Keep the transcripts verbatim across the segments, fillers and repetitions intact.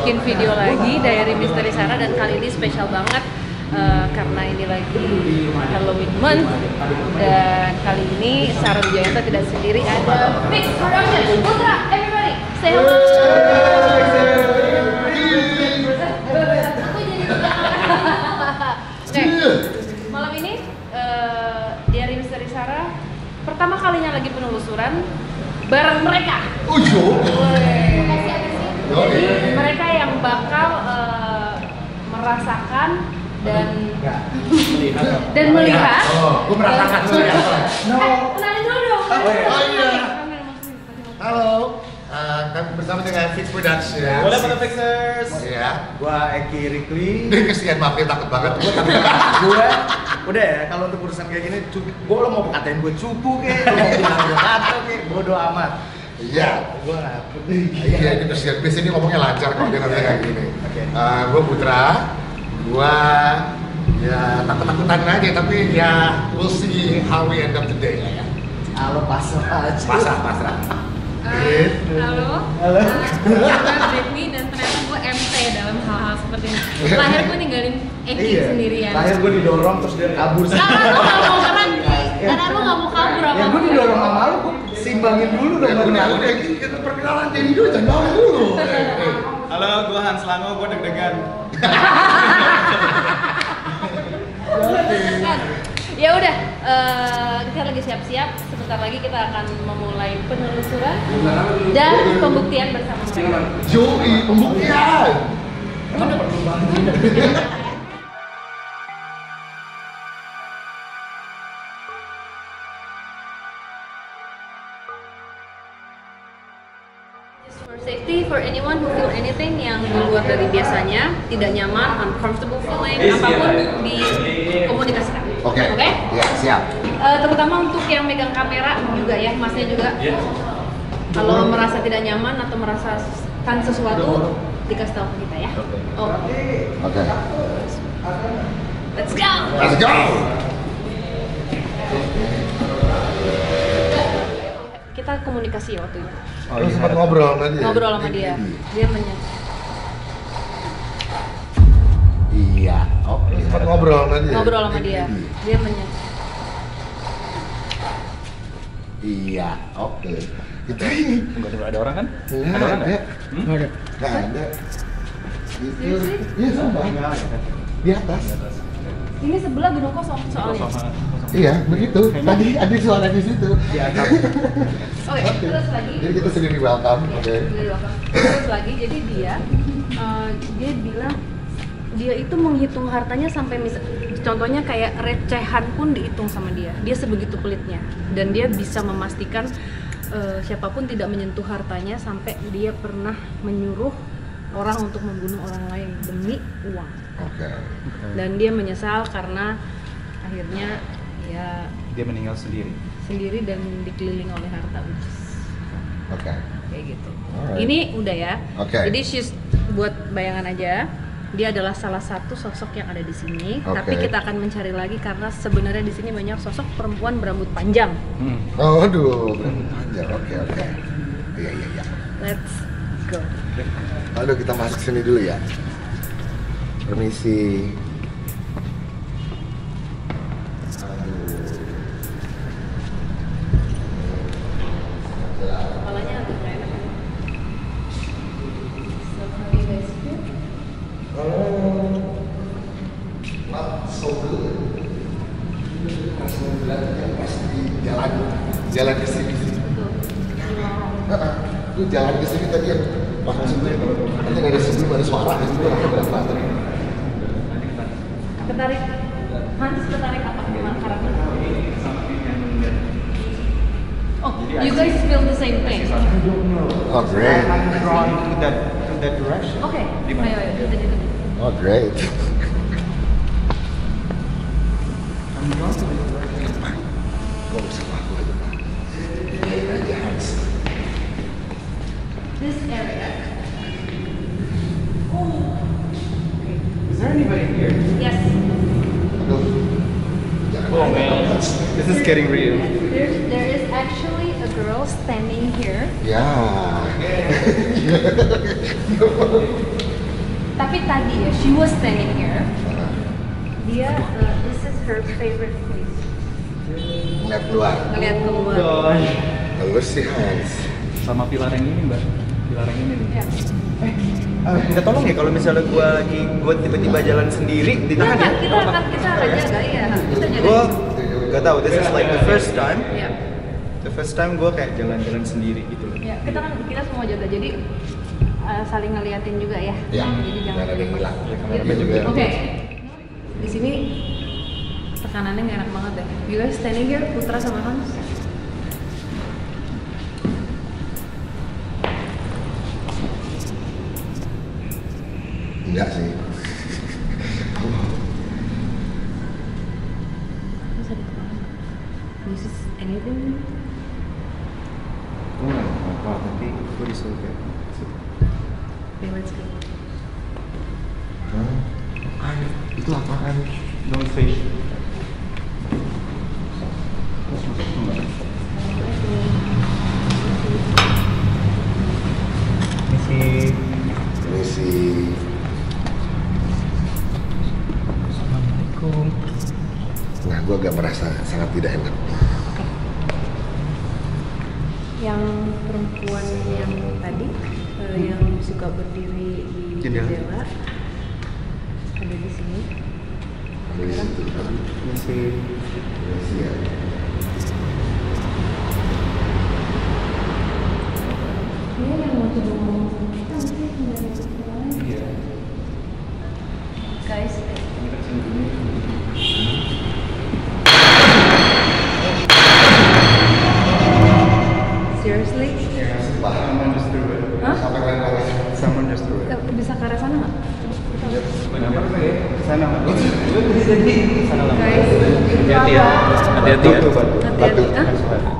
bikin video lagi Diary Misteri Sarah, dan kali ini spesial banget uh, karena ini lagi Halloween month, dan kali ini Sarah Wijayanto tidak sendiri, ada Mix Production. Putra, everybody say hello. Oke, malam ini uh, Diary Misteri Sarah pertama kalinya lagi penelusuran bareng mereka. Oh Jadi mereka yang bakal uh, merasakan dan melihat dan melihat. Oh, gue merasakan dulu ya. No. Eh, kenalin dulu dong. Oh iya. Halo. Uh, kami bersama dengan Fix Production. Boleh pada Fixers. Iya. Gua Eki Rikli. Ini kesian maafin, takut banget. Gue takut. Gue udah ya, kalau untuk urusan kayak gini, gue lo mau katain gue cupu kek, lo mau bilang gue kata kek, bodo amat. Iya. Gue nggak peduli. Iya, ini kesian. Biasanya dia ngomongnya lancar kalau dia ngomongnya kayak gini. Oke. Uh, gue Putra. Gue ya takut-takutan aja, tapi ya we'll see how we end up today lah ya. Halo, pasrah aja. Pasrah, pasrah. Uh, halo. Halo. Gue Britney, dan ternyata gue M T dalam hal-hal seperti ini. Lahir gue ninggalin Eki Iya. sendirian. Lahir gue didorong terus dia kabur. Karena lo gak mau keren, karena lo gak mau kabur sama Ya gue didorong sama lu, gue simbangin dulu dong. Ya udah, udah kita perkenalan jadi dulu, jangan bawa dulu. Halo, gue Hans Lango, gue deg-degan. Ya udah, uh, kita lagi siap-siap. Sebentar lagi kita akan memulai penelusuran dan pembuktian bersama mereka. Joey, pembuktian. For safety, for anyone who feel anything yang di luar dari biasanya, tidak nyaman, uncomfortable feeling, apapun dikomunikasikan. Oke. Oke? Okay? Ya, siap. Uh, terutama untuk yang megang kamera juga ya, masnya juga. Kalau merasa tidak nyaman atau merasakan sesuatu, dikasih tahu ke kita ya. Oh. Oke. Let's go. Let's go. Kita komunikasi waktu itu. Oh, lu sempat ngobrol sama dia? Ngobrol sama dia. Dia menyatakan. Iya. Oh, lu sempat ngobrol sama dia? Ngobrol sama dia. Dia menyatakan. Iya, oke. Itu Enggak ada orang kan? Nggak Ada orang ada. nggak? Hmm? Nggak ada. Nggak ada. Itu, iya sama. Di atas. Ini sebelah gedung kosong soalnya. Iya, begitu. Tadi ada suara di situ. Di atas. Oke, terus lagi. Jadi kita sendiri welcome, oke. Terus lagi, jadi dia, uh, dia bilang dia itu menghitung hartanya sampai misal, contohnya kayak recehan pun dihitung sama dia. Dia sebegitu pelitnya, dan dia bisa memastikan uh, siapapun tidak menyentuh hartanya sampai dia pernah menyuruh orang untuk membunuh orang lain demi uang. Oke. Dan dia menyesal karena akhirnya ya Dia meninggal sendiri. sendiri dan dikelilingi oleh harta. Oke. Kayak gitu. Alright. Ini udah ya. Oke. Jadi she's buat bayangan aja. Dia adalah salah satu sosok yang ada di sini. Oke. Tapi kita akan mencari lagi karena sebenarnya di sini banyak sosok perempuan berambut panjang. Hmm. Oh, aduh, panjang. Oke, oke. Iya, iya, iya. Let's go. Aduh, kita masuk sini dulu ya. Permisi. Kepalanya agak nggak enak. So, how you guys feel? Oh, not so good. Pas mau bilang yang pas di jalan, jalan ke sini sih. Tuh, di lorong. Lu jalan ke sini tadi yang pas sebelum, nanti nggak ada sebelum ada suara, itu berapa berapa tadi? Ketarik. Hans ketarik apa? Gimana karakter? Oh, you guys feel the same thing? Oh, great. I'm drawn to that to that direction. Oke, Di mana? ayo ayo kita jadi. Oh, great. I'm drawn to that direction. Gak usah aku ke depan. Ini aja Hans. This area. Is there anybody here? Yes. Aduh. Jangan Oh ada. man, this is getting real. There, there is actually a girl standing here. Ya. Tapi tadi ya, she was standing here. Dia, uh, this is her favorite place. Ngeliat keluar. Ngeliat keluar. Lalu sih Hans. Sama pilar yang ini mbak, pilar yang ini nih. Ya. Ah, minta tolong ya kalau misalnya gua lagi gua tiba-tiba jalan sendiri ditahan ya. Kita akan kita akan jaga ya. Kita jaga. Gua gak tahu, this is like the first time. Ya. The first time gua kayak jalan-jalan sendiri gitu loh. Ya, kita kan kita semua jaga. Jadi uh, saling ngeliatin juga ya. Ya. Jadi jangan Jangan ada yang hilang. Gitu. juga. Oke. Di sini tekanannya nggak enak banget deh. You guys standing here, Putra sama Hans. Enggak sih. Terus ada tekanan. This is anything? Gua nggak apa-apa, tapi gua disuruh kayak Okay, let's go. Hah? Itu apaan? don't say. Misi. Ini si Assalamualaikum. Nah, gue agak merasa sangat tidak enak. Yang perempuan yang tadi, eh, yang suka berdiri di Jendela. jendela, ada di sini. Dari situ. Misi. Ini si ya. Dia yang mau coba ngomong sama kita mesti dari perempuan. Iya. Guys, seriously? Someone just threw it. Hah? Sampai kalian bawah. Someone just threw it. Eh, Bisa ke arah sana nggak? Kenapa ya? Sana nggak? Sana lah. Guys, itu Hati-hati ya. apa? Hati-hati ya. Batu, batu. Hati-hati. Batu. Hah?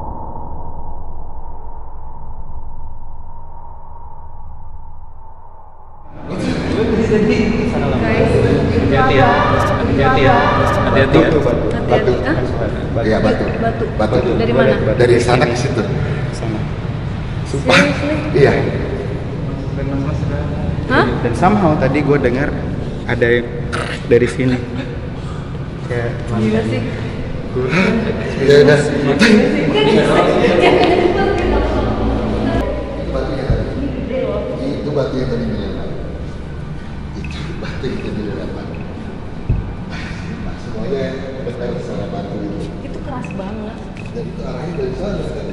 Sana lah. Guys, itu Hati-hati ya. apa? Itu Hati-hati ya. apa? Hati-hati ya. Batu, batu. Hati-hati. Hah? Iya, batu. Batu. Batu. Dari mana? Dari sana ke situ. Sana. Seriously? Iya. Dan mas Hah? Dan somehow tadi gue dengar ada yang dari sini. Kayak Gila sih. Ya udah. Itu batu yang tadi menyala. Itu batu yang tadi menyala. Nah, semuanya benar salah batu itu. Itu keras banget. Dan itu arahnya dari sana kan.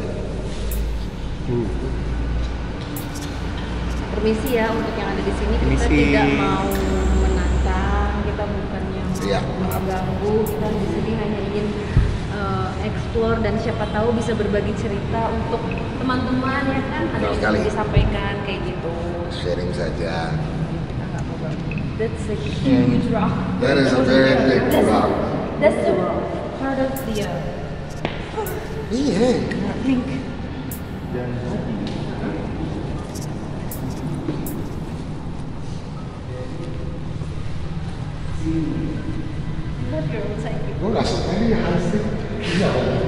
Permisi ya untuk yang ada di sini, kita Permisi. tidak mau menantang, kita bukannya mau Iya. mengganggu, kita di sini hanya ingin uh, explore dan siapa tahu bisa berbagi cerita untuk teman-teman ya kan, ada Betul yang sekali. ingin disampaikan kayak gitu. Sharing saja. Kita nggak mau ganggu. That's a huge rock. That is a very big rock. That's the part of the uh, Iya. rink. Have your own side. Gue nggak suka nih hasil. Iya.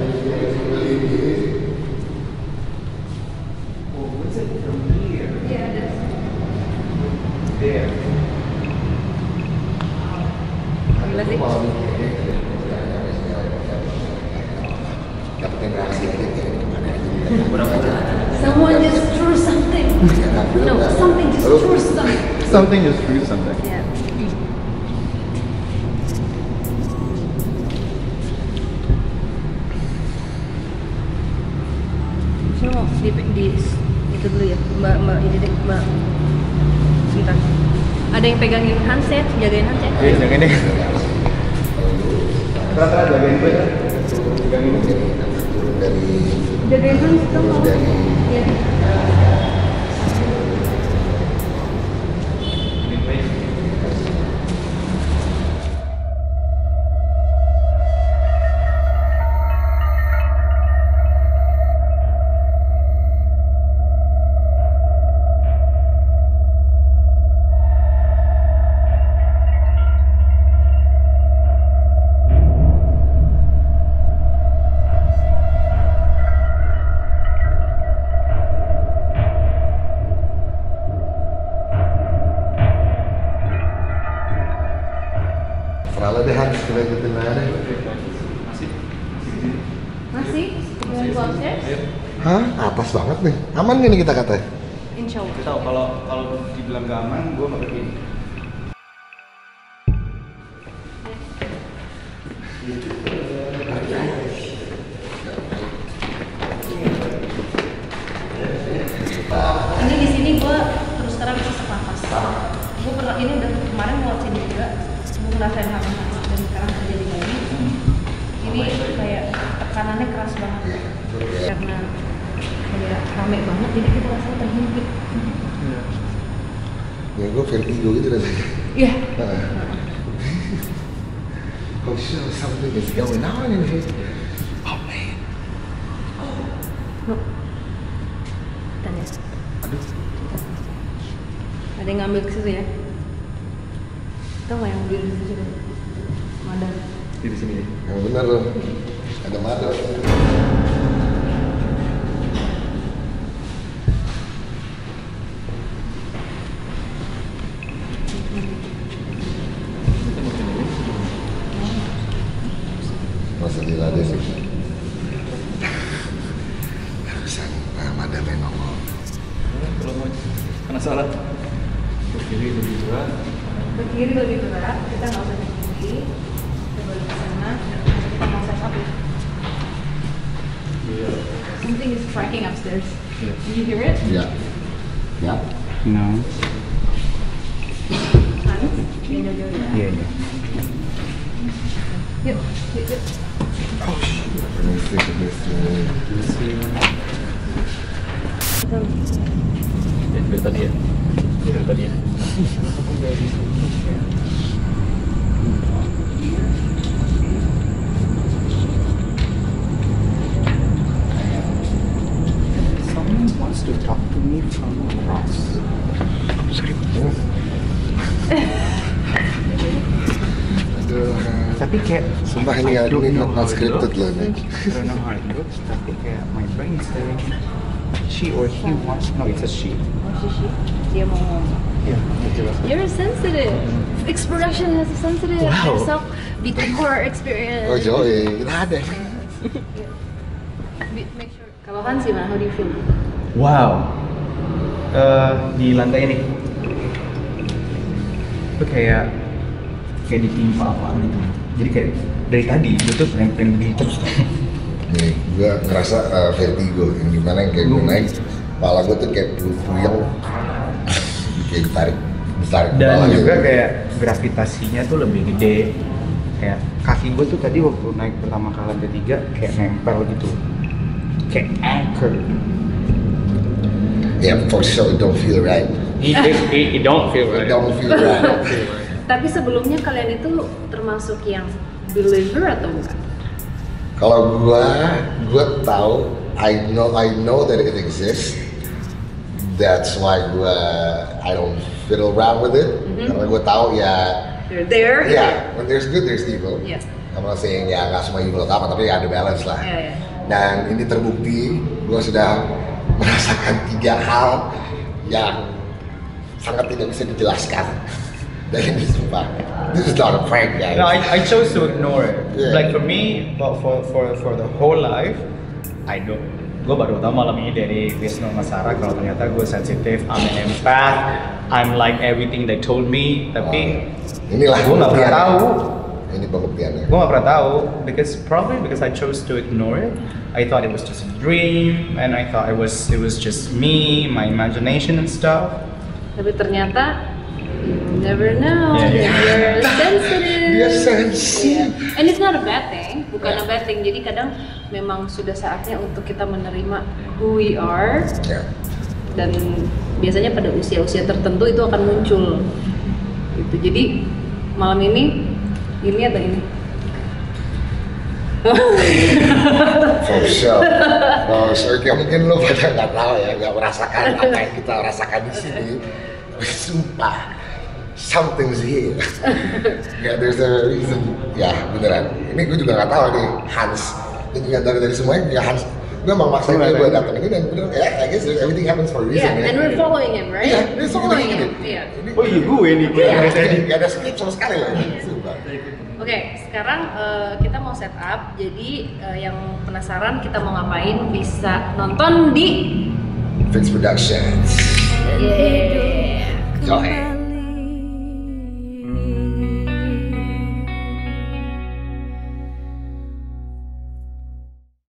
Yeah, that's There. gila sih. Dapetin reaksi gitu. Someone just threw something. No, something just threw something. Something just threw something. Yeah. Cuma di, di itu dulu ya, mbak mbak ini deh mbak. Sebentar. Ada yang pegangin handset, jagain handset. Oke, jangan deh. Rata-rata jagain gue ya. Jagain gue. Turun dari Jagain handset dong. turun dari Iya. Salah deh Hans, kita ikutin aja deh. Masih. Masih? Mau go upstairs? Ayo. Hah? Atas banget nih. Aman gak nih kita katanya? Insya Allah. Kita tahu kalau kalau dibilang gak aman, gue bakal pergi. Ini di sini gue terus terang sesak nafas. Gue pernah ini udah kemarin mau sini juga, gue ngerasain hal yang sama dan sekarang terjadi lagi. Ini kayak tekanannya keras banget karena kayak rame banget, jadi kita rasanya terhimpit. Ya gue vertigo gitu rasanya. Iya. Oh shit, something is going on in here. Oh man. Loh. Tanya. Aduh. Ada yang ngambil ke situ ya? Tahu nggak yang mobil di situ? Madam. Di sini. Yang benar loh. Ada mata. Masa gila deh sih. Barusan nah, madamnya nongol. Kalau mau penasaran, ke kiri lebih berat. Ke kiri lebih berat, kita nggak usah ke kiri. Kita balik ke sana, kita mau set up ya. Iya. Something is striking upstairs. Iya. Do you hear it? Ya. Ya. No. Hans, yang jauh-jauh ya. Iya iya. Yuk, yuk, yuk. Oh shit. Permisi, permisi. Ya, dari tadi ya. Dari tadi ya. Someone wants to talk to me from across. Sorry. Aduh. Tapi kayak Sumpah ini I don't ini know not how it scripted looks. loh nih. I don't know how it looks, tapi kayak my brain is saying she or he wants, no it's a she. Oh, Shishi, dia mau ngomong. Yeah, jelas. You're sensitive. Expression has a sensitive. Wow. Besok di core experience. Oh Joey, kita ada. Be- Make sure. Kalau Hans gimana? How do you feel? Wow. Eh, di lantai ini. Itu kayak kayak ditimpa apa gitu. Jadi kayak dari tadi gue tuh pengen pengen begini terus. Nih, gue ngerasa uh, vertigo yang dimana yang kayak gue naik, kepala gue tuh kayak puyeng, kayak ditarik, ditarik Dan kepala juga gitu. kayak gravitasinya tuh lebih gede. Kayak kaki gue tuh tadi waktu naik pertama kali lantai tiga kayak nempel gitu. Kayak anchor. Yeah, for sure it don't feel right. It, it, it, it don't feel It right. don't feel right. Tapi sebelumnya kalian itu termasuk yang believer atau bukan? Kalau gue, gue tahu, I know, I know that it exists. That's why gue, I don't fiddle around with it. Mhm. Karena gue tahu ya, They're there. yeah, when there's good, there's evil. Yeah. I'm not saying ya nggak semua evil atau apa, tapi ada balance lah. Yeah, yeah. Dan ini terbukti, gue sudah merasakan tiga hal yang sangat tidak bisa dijelaskan. Dan ini sumpah, this is not a prank guys. No, I, I chose to ignore it. Yeah. Like for me, for for for, for the whole life, I don't. Gue baru tahu malam ini dari Wisnu sama Sarah kalau ternyata gue sensitif, I'm an empath, I'm like everything they told me. Tapi Inilah gue nggak pernah tahu. Ini pembuktiannya. Gue nggak pernah tahu because probably because I chose to ignore it. I thought it was just a dream, and I thought it was it was just me, my imagination and stuff. Tapi ternyata you never know. Yeah, yeah. You're sensitive. Dia sensi. Yeah. And it's not a bad thing, bukan Yeah. a bad thing. Jadi kadang memang sudah saatnya untuk kita menerima who we are, Ya. dan biasanya pada usia-usia tertentu itu akan muncul. Gitu. Jadi malam ini ini atau ini? For sure. Oh, sure. Ya, mungkin lo pada nggak tahu ya, nggak merasakan apa yang kita rasakan di sini. Tapi sumpah, something's here. Ya, there's a reason. Ya, beneran. Ini gue juga nggak tahu nih, Hans. Dan juga dari dari semuanya, ya Hans. gue emang maksain dia gue datang ini dan bener ya I guess everything happens for a reason Yeah, ya. and we're following him, right? Iya, dia following segini him. gini. Iya. Oh iya gue nih, gue Iya, dari tadi. gak ada script sama sekali loh. Sumpah. Oke, sekarang eh, kita mau set up. Jadi eh, yang penasaran kita mau ngapain bisa nonton di Fix Productions. Yeay.